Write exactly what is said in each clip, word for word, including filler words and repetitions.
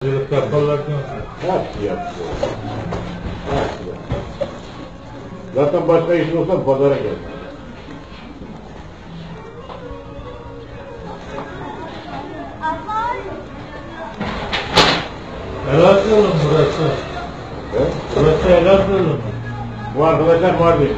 Yaparlar diyor. Hepsi yapıyor. Hepsi yapıyor. Zaten başka iş olsa pazara gel. Elazığlı mı burası? He? Burası Elazığlı mı? Bu arkadaşlar var dedi.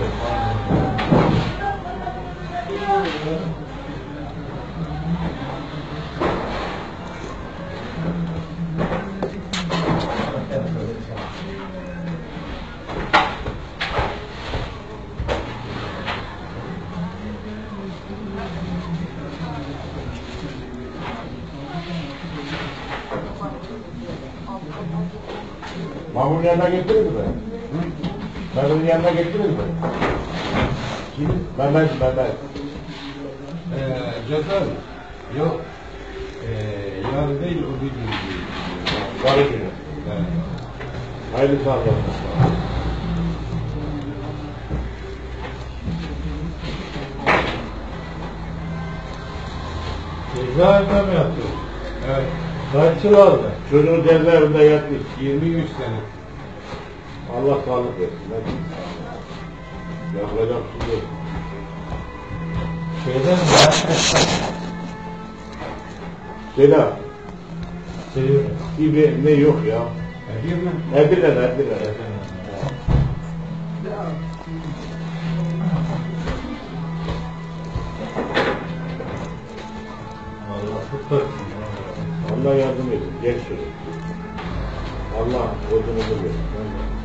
Mahmut'un yanına getirir mi? Mehmet'in yanına getirir mi? Kim? Mehmet, Mehmet. Ee, Cezal, yok. Ee, yarın değil, o bir gün değil. Salı günü. Evet. Hayırlı sağlık. Cezaevinde mi yatıyor? Evet. Kaç yıl oldu? Çocuğun cezaevinde yatmış. yirmi üç sene. Allah sağlık versin. Yapacak bir şey yok. Şeyden mi? Selam. Seviyorum. Gibi ne yok ya. Ediyor mu? Edirne, Edirne. Allah kurtarsın. Allah yardım etsin. Genç çocuk. Allah odunu versin.